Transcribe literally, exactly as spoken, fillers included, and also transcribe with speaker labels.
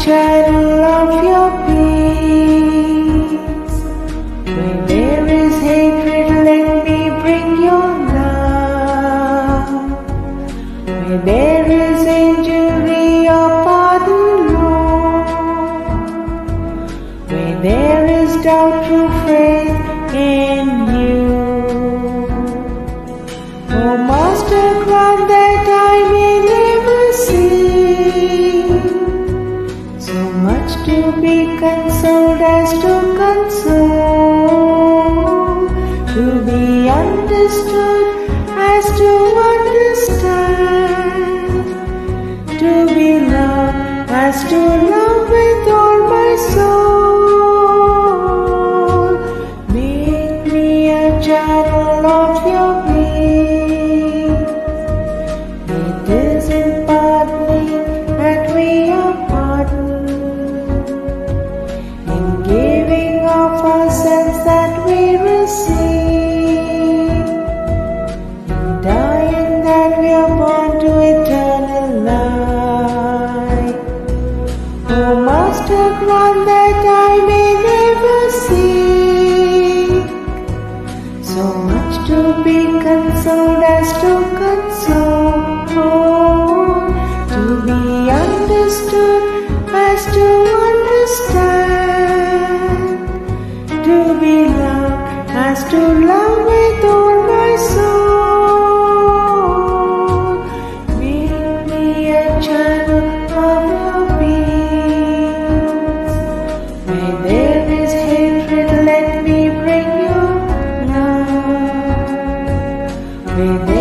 Speaker 1: channel of your peace. Where there is hatred, let me bring your love. Where there is injury, your pardon, Lord. Where there is doubt, true faith in you. Oh Master, grant that I may never see so much to be consoled as to console, to be understood as to understand, to be loved as to love with all my soul. Make me a channel of your peace. It is in pardoning that we are pardoned, in giving of ourselves that we receive, in dying that we are born to eternal life. Oh Master, grant that I may never seek so much to be consoled as to console, to be understood as to understand, to be loved as to love with all my soul. Make me a channel of your peace. Where there is hatred, let me bring your love. Where